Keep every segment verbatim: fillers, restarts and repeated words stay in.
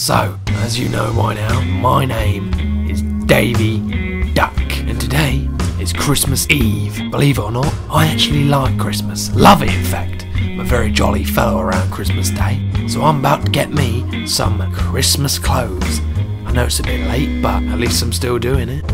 So, as you know by now, my name is Davey Duck, and today is Christmas Eve. Believe it or not, I actually like Christmas. Love it, in fact. I'm a very jolly fellow around Christmas Day, so I'm about to get me some Christmas clothes. I know it's a bit late, but at least I'm still doing it.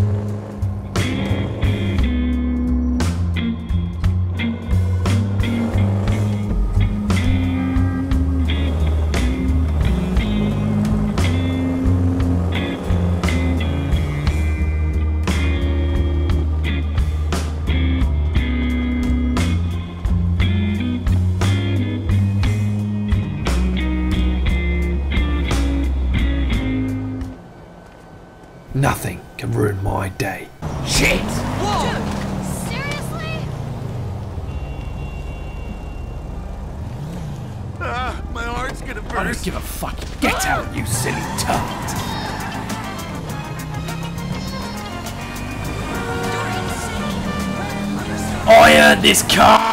Nothing can ruin my day. Shit! Whoa! Dude, seriously? Ah, my heart's gonna burst. I don't give a fuck. Get out, you silly tart! I earned this car!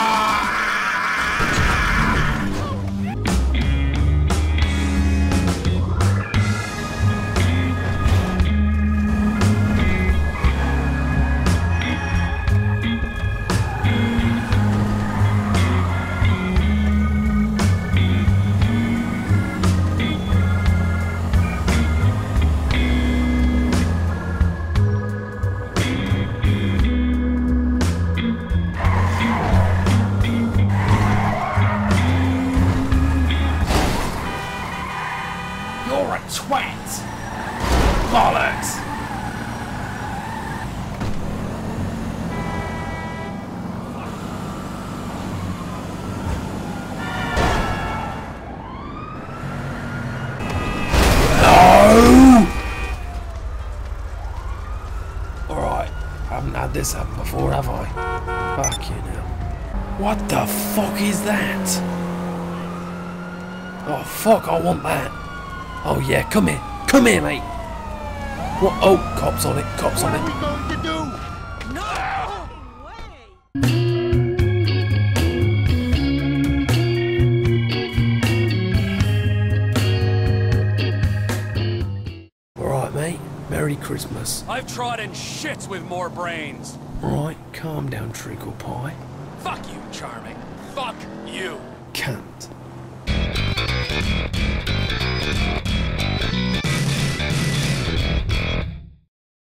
You're a twat! Bollocks! No! Alright, I haven't had this happen before, have I? Fuck you now. What the fuck is that? Oh fuck, I want that. Oh yeah, come here. Come here, mate. What? Oh, cops on it. Cops on it. What are we going to do? No way! Alright, mate. Merry Christmas. I've trodden shits with more brains. Alright, calm down, treacle pie. Fuck you, Charming. Fuck you. Cunt.